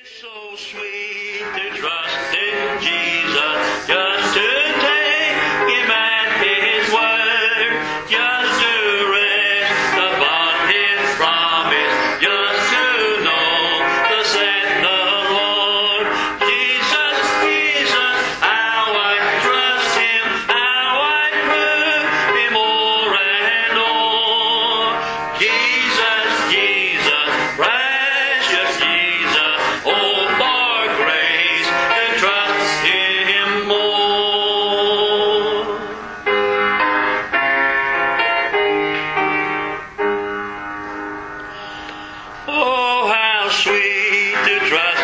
So sweet to trust in Jesus, just to take Him at His word, just to rest upon His promise, just to know the said the Lord. Jesus, Jesus, how I trust Him, how I prove Him more and more. Jesus, Jesus, precious Jesus, oh, for grace to trust Him more. Oh, how sweet to trust